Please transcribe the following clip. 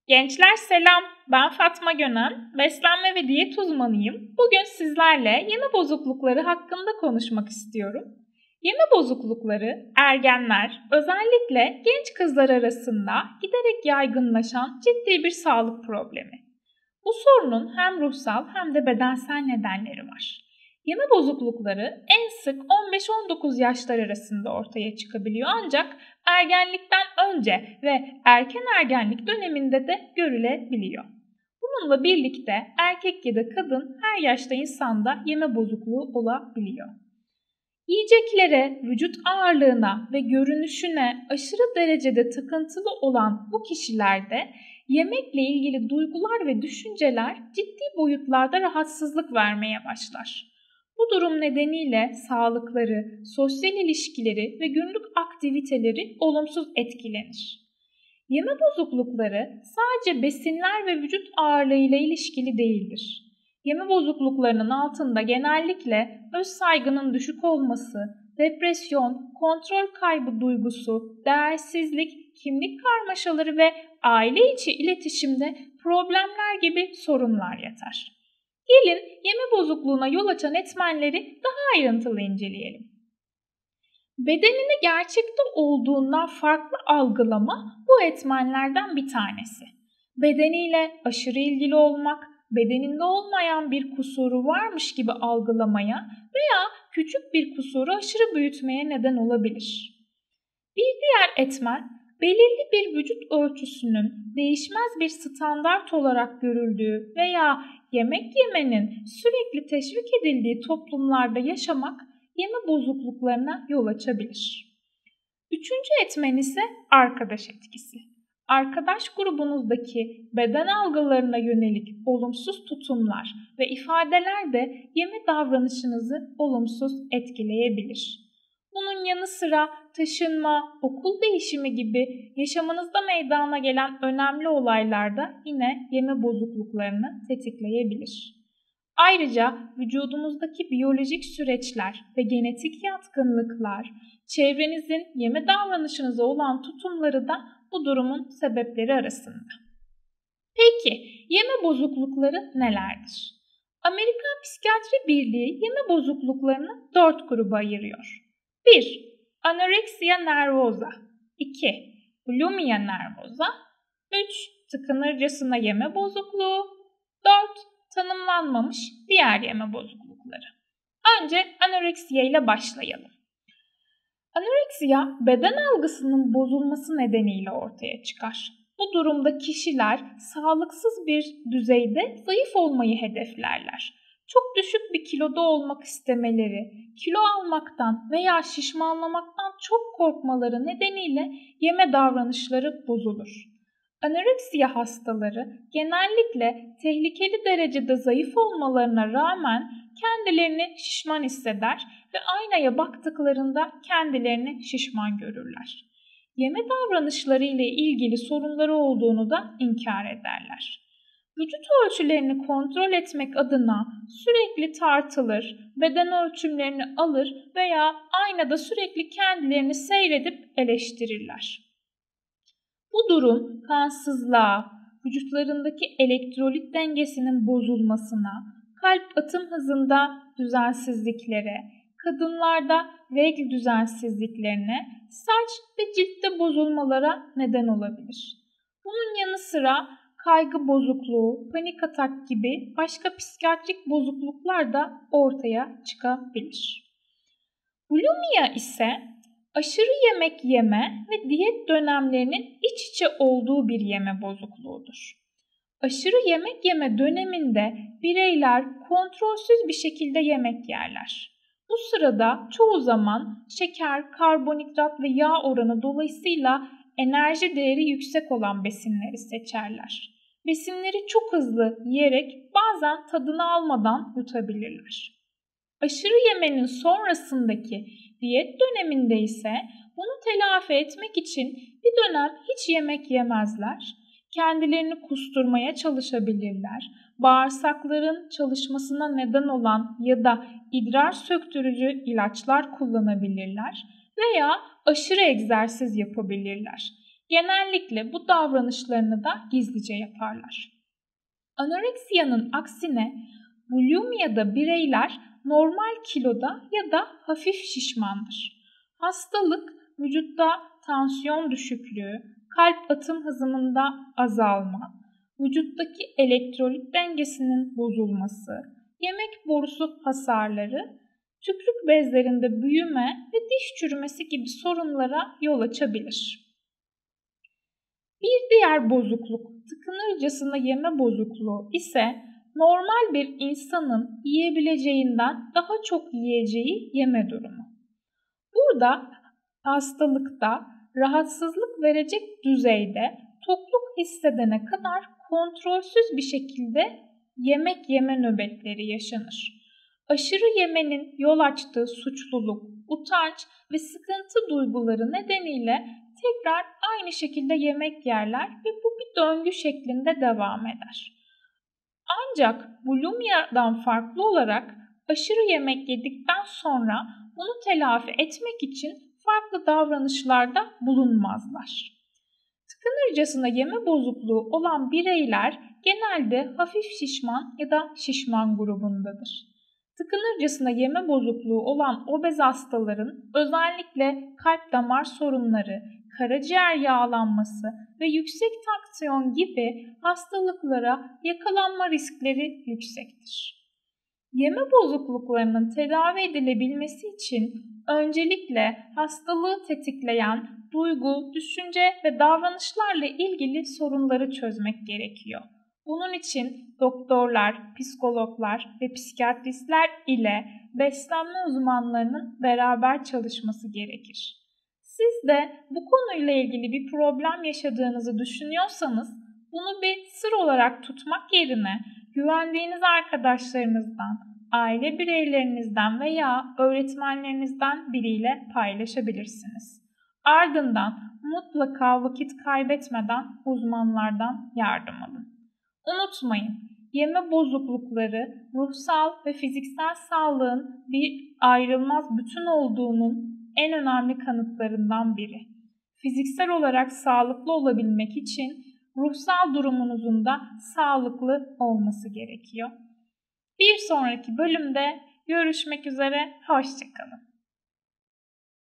Gençler selam, ben Fatma Gönen, beslenme ve diyet uzmanıyım. Bugün sizlerle yeme bozuklukları hakkında konuşmak istiyorum. Yeme bozuklukları, ergenler, özellikle genç kızlar arasında giderek yaygınlaşan ciddi bir sağlık problemi. Bu sorunun hem ruhsal hem de bedensel nedenleri var. Yeme bozuklukları en sık 15-19 yaşlar arasında ortaya çıkabiliyor ancak ergenlikten önce ve erken ergenlik döneminde de görülebiliyor. Bununla birlikte erkek ya da kadın her yaşta insanda yeme bozukluğu olabiliyor. Yiyeceklere, vücut ağırlığına ve görünüşüne aşırı derecede takıntılı olan bu kişilerde yemekle ilgili duygular ve düşünceler ciddi boyutlarda rahatsızlık vermeye başlar. Bu durum nedeniyle sağlıkları, sosyal ilişkileri ve günlük aktiviteleri olumsuz etkilenir. Yeme bozuklukları sadece besinler ve vücut ağırlığıyla ilişkili değildir. Yeme bozukluklarının altında genellikle öz saygının düşük olması, depresyon, kontrol kaybı duygusu, değersizlik, kimlik karmaşaları ve aile içi iletişimde problemler gibi sorunlar yatar. Gelin yeme bozukluğuna yol açan etmenleri daha ayrıntılı inceleyelim. Bedenini gerçekte olduğundan farklı algılama bu etmenlerden bir tanesi. Bedeniyle aşırı ilgili olmak, bedeninde olmayan bir kusuru varmış gibi algılamaya veya küçük bir kusuru aşırı büyütmeye neden olabilir. Bir diğer etmen, belirli bir vücut ölçüsünün değişmez bir standart olarak görüldüğü veya yemek yemenin sürekli teşvik edildiği toplumlarda yaşamak yeme bozukluklarına yol açabilir. Üçüncü etmen ise arkadaş etkisi. Arkadaş grubunuzdaki beden algılarına yönelik olumsuz tutumlar ve ifadeler de yeme davranışınızı olumsuz etkileyebilir. Bunun yanı sıra taşınma, okul değişimi gibi yaşamınızda meydana gelen önemli olaylarda yine yeme bozukluklarını tetikleyebilir. Ayrıca vücudumuzdaki biyolojik süreçler ve genetik yatkınlıklar, çevrenizin yeme davranışınıza olan tutumları da bu durumun sebepleri arasında. Peki, yeme bozuklukları nelerdir? Amerikan Psikiyatri Birliği yeme bozukluklarını 4 gruba ayırıyor. 1. Anoreksiya nervoza 2. Bulimia nervoza 3. Tıkınırcasına yeme bozukluğu 4. Tanımlanmamış diğer yeme bozuklukları. Önce anoreksiya ile başlayalım. Anoreksiya beden algısının bozulması nedeniyle ortaya çıkar. Bu durumda kişiler sağlıksız bir düzeyde zayıf olmayı hedeflerler. Çok düşük bir kiloda olmak istemeleri, kilo almaktan veya şişmanlamaktan çok korkmaları nedeniyle yeme davranışları bozulur. Anoreksiya hastaları genellikle tehlikeli derecede zayıf olmalarına rağmen kendilerini şişman hisseder ve aynaya baktıklarında kendilerini şişman görürler. Yeme davranışları ile ilgili sorunları olduğunu da inkar ederler. Vücut ölçülerini kontrol etmek adına sürekli tartılır, beden ölçümlerini alır veya aynada sürekli kendilerini seyredip eleştirirler. Bu durum kansızlığa, vücutlarındaki elektrolit dengesinin bozulmasına, kalp atım hızında düzensizliklere, kadınlarda regl düzensizliklerine, saç ve ciltte bozulmalara neden olabilir. Bunun yanı sıra kaygı bozukluğu, panik atak gibi başka psikiyatrik bozukluklar da ortaya çıkabilir. Bulimia ise aşırı yemek yeme ve diyet dönemlerinin iç içe olduğu bir yeme bozukluğudur. Aşırı yemek yeme döneminde bireyler kontrolsüz bir şekilde yemek yerler. Bu sırada çoğu zaman şeker, karbonhidrat ve yağ oranı dolayısıyla enerji değeri yüksek olan besinleri seçerler. Besinleri çok hızlı yiyerek bazen tadını almadan yutabilirler. Aşırı yemenin sonrasındaki diyet döneminde ise bunu telafi etmek için bir dönem hiç yemek yemezler, kendilerini kusturmaya çalışabilirler, bağırsakların çalışmasına neden olan ya da idrar söktürücü ilaçlar kullanabilirler veya aşırı egzersiz yapabilirler. genellikle bu davranışlarını da gizlice yaparlar. Anoreksiyanın aksine bulimiyada bireyler normal kiloda ya da hafif şişmandır. Hastalık vücutta tansiyon düşüklüğü, kalp atım hızında azalma, vücuttaki elektrolit dengesinin bozulması, yemek borusu hasarları, tükrük bezlerinde büyüme ve diş çürümesi gibi sorunlara yol açabilir. Bir diğer bozukluk, tıkınırcasına yeme bozukluğu ise normal bir insanın yiyebileceğinden daha çok yiyeceği yeme durumu. Burada hastalıkta rahatsızlık verecek düzeyde tokluk hissedene kadar kontrolsüz bir şekilde yemek yeme nöbetleri yaşanır. Aşırı yemenin yol açtığı suçluluk, utanç ve sıkıntı duyguları nedeniyle tekrar aynı şekilde yemek yerler ve bu bir döngü şeklinde devam eder. Ancak bulimiyadan farklı olarak aşırı yemek yedikten sonra bunu telafi etmek için farklı davranışlarda bulunmazlar. Tıkınırcasına yeme bozukluğu olan bireyler genelde hafif şişman ya da şişman grubundadır. Tıkınırcasına yeme bozukluğu olan obez hastaların özellikle kalp damar sorunları, karaciğer yağlanması ve yüksek tansiyon gibi hastalıklara yakalanma riskleri yüksektir. Yeme bozukluklarının tedavi edilebilmesi için öncelikle hastalığı tetikleyen duygu, düşünce ve davranışlarla ilgili sorunları çözmek gerekiyor. Bunun için doktorlar, psikologlar ve psikiyatristler ile beslenme uzmanlarının beraber çalışması gerekir. Siz de bu konuyla ilgili bir problem yaşadığınızı düşünüyorsanız bunu bir sır olarak tutmak yerine güvendiğiniz arkadaşlarınızdan, aile bireylerinizden veya öğretmenlerinizden biriyle paylaşabilirsiniz. Ardından mutlaka vakit kaybetmeden uzmanlardan yardım alın. Unutmayın, yeme bozuklukları ruhsal ve fiziksel sağlığın bir ayrılmaz bütün olduğunun en önemli kanıtlarından biri. Fiziksel olarak sağlıklı olabilmek için ruhsal durumunuzun da sağlıklı olması gerekiyor. Bir sonraki bölümde görüşmek üzere, hoşça kalın.